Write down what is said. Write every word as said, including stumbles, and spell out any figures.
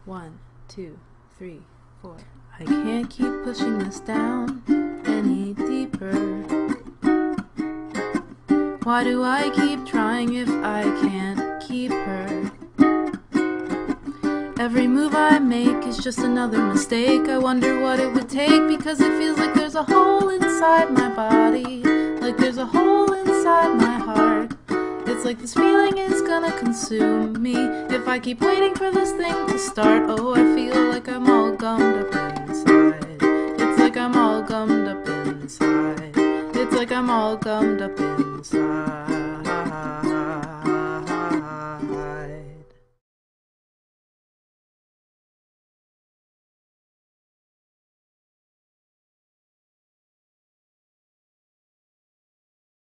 One, two, three, four. I can't keep pushing this down any deeper. Why do I keep trying if I can't keep her? Every move I make is just another mistake. I wonder what it would take, because it feels like there's a hole inside my body, like there's a hole inside my heart. It's like this feeling is gonna consume me if I keep waiting for this thing to start. Oh, I feel like I'm all gummed up inside. It's like I'm all gummed up inside. It's like I'm all gummed up inside.